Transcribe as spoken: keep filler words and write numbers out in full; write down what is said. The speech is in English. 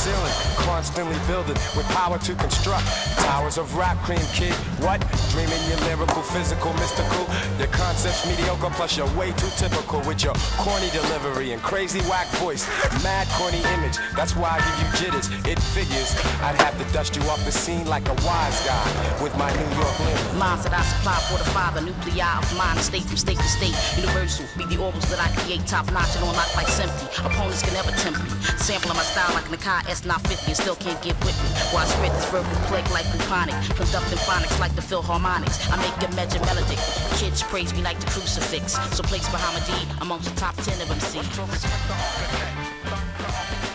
ceiling, constantly building with power to construct towers of rap cream, kid. What? Dreaming you're lyrical, physical, mystical. Your concept's mediocre, plus you're way too typical with your corny delivery and crazy whack voice. Mad corny image, that's why I give you jitters. It figures I'd have to dust you off the scene like a wise guy with my New York lyrics. Lines that I supply for the father, nuclei of mind, state from state to state. Universal, be the orbits that I create, top notch and on lock like simply. Opponents can never tempt me. Sampling my style like Nakai S nine fifty and still can't get with me. While I spread this verbal plague like bubonic, conducting phonics like the Philharmonics. I make a measure melodic. Kids praise me like the crucifix. So place Muhammadi amongst the top ten of M Cs.